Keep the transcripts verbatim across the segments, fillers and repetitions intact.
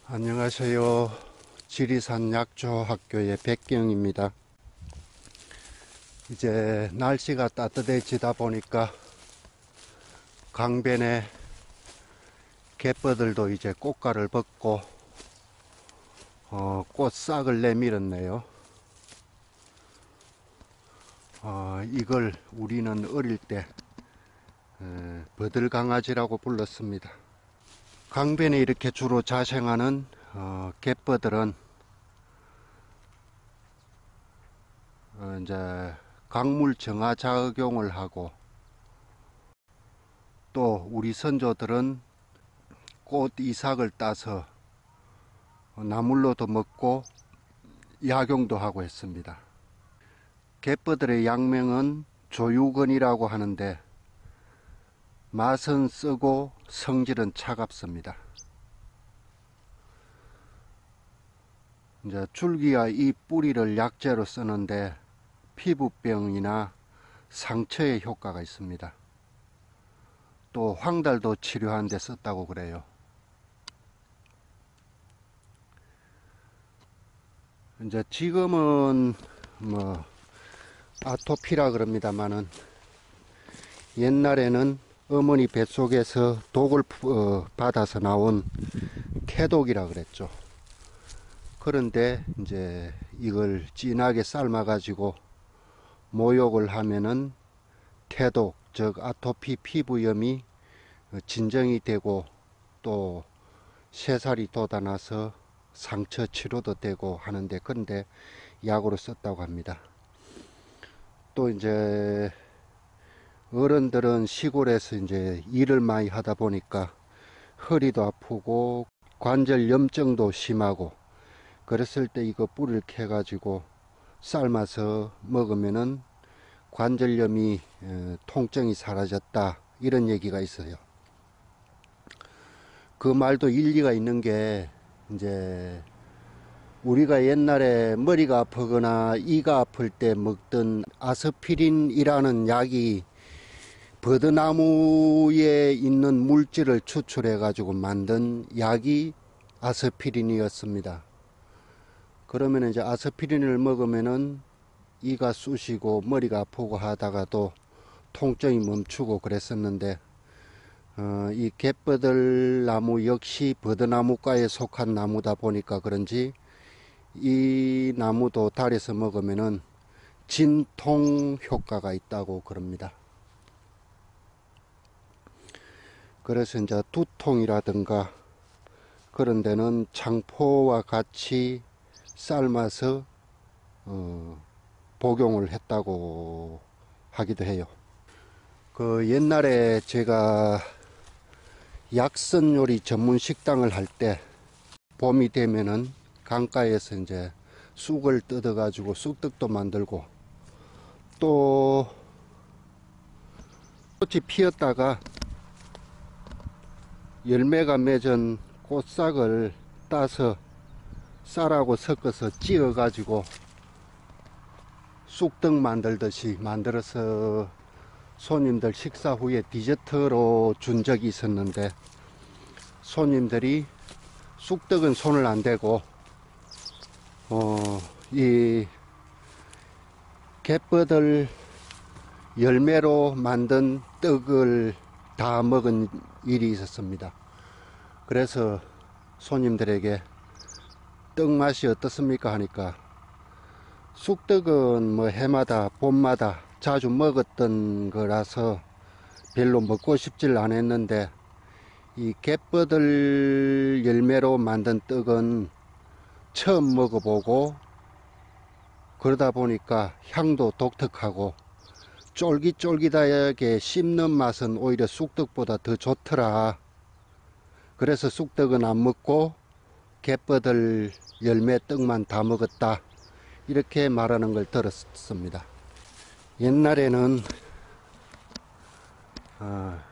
안녕하세요. 지리산 약초학교의 백경입니다. 이제 날씨가 따뜻해지다 보니까 강변에 갯벌들도 이제 꽃가를 벗고 어, 꽃싹을 내밀었네요. 어, 이걸 우리는 어릴 때 에, 버들강아지라고 불렀습니다. 강변에 이렇게 주로 자생하는 어, 갯벌들은 어, 이제 강물 정화 작용을 하고, 또 우리 선조들은 꽃 이삭을 따서 나물로도 먹고 약용도 하고 했습니다. 갯벌들의 약명은 조유건이라고 하는데 맛은 쓰고 성질은 차갑습니다. 이제 줄기와 이 뿌리를 약재로 쓰는데 피부병이나 상처에 효과가 있습니다. 또 황달도 치료하는 데 썼다고 그래요. 이제 지금은 뭐 아토피라 그럽니다만은, 옛날에는 어머니 뱃속에서 독을 받아서 나온 태독이라 그랬죠. 그런데 이제 이걸 진하게 삶아 가지고 모욕을 하면은 태독, 즉 아토피 피부염이 진정이 되고, 또 새살이 돋아나서 상처 치료도 되고 하는데, 그런데 약으로 썼다고 합니다. 또 이제 어른들은 시골에서 이제 일을 많이 하다 보니까 허리도 아프고 관절 염증도 심하고, 그랬을 때 이거 뿌리를 캐 가지고 삶아서 먹으면은 관절염이 통증이 사라졌다, 이런 얘기가 있어요. 그 말도 일리가 있는 게, 이제 우리가 옛날에 머리가 아프거나 이가 아플 때 먹던 아스피린이라는 약이 버드나무에 있는 물질을 추출해 가지고 만든 약이 아스피린이었습니다. 그러면 이제 아스피린을 먹으면은 이가 쑤시고 머리가 아프고 하다가도 통증이 멈추고 그랬었는데, 어, 이 갯버들 나무 역시 버드나무과에 속한 나무다 보니까 그런지 이 나무도 달여서 먹으면은 진통 효과가 있다고 그럽니다. 그래서 이제 두통이라든가 그런 데는 창포와 같이 삶아서 어, 복용을 했다고 하기도 해요. 그 옛날에 제가 약선 요리 전문 식당을 할 때 봄이 되면은 강가에서 이제 쑥을 뜯어 가지고 쑥떡도 만들고, 또 꽃이 피었다가 열매가 맺은 꽃싹을 따서 쌀하고 섞어서 찧어 가지고 쑥떡 만들듯이 만들어서 손님들 식사 후에 디저트로 준 적이 있었는데, 손님들이 쑥떡은 손을 안 대고 어, 이 갯버들 열매로 만든 떡을 다 먹은 일이 있었습니다. 그래서 손님들에게 떡 맛이 어떻습니까 하니까, 쑥떡은 뭐 해마다 봄마다 자주 먹었던 거라서 별로 먹고 싶질 않았는데, 이 갯버들 열매로 만든 떡은 처음 먹어보고, 그러다 보니까 향도 독특하고 쫄깃쫄깃하게 씹는 맛은 오히려 쑥떡보다 더 좋더라. 그래서 쑥떡은 안 먹고 갯버들 열매 떡만 다 먹었다, 이렇게 말하는 걸 들었습니다. 옛날에는 어,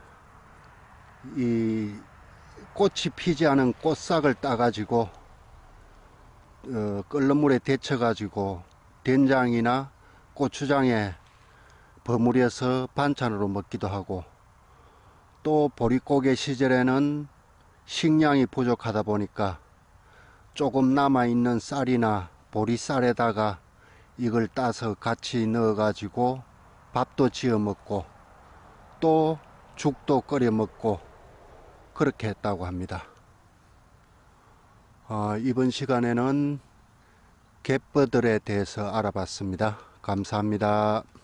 이 꽃이 피지 않은 꽃싹을 따 가지고 어, 끓는 물에 데쳐 가지고 된장이나 고추장에 버무려서 반찬으로 먹기도 하고, 또 보릿고개 시절에는 식량이 부족하다 보니까 조금 남아있는 쌀이나 보리쌀에다가 이걸 따서 같이 넣어 가지고 밥도 지어 먹고 또 죽도 끓여 먹고 그렇게 했다고 합니다. 어, 이번 시간에는 갯버들에 대해서 알아봤습니다. 감사합니다.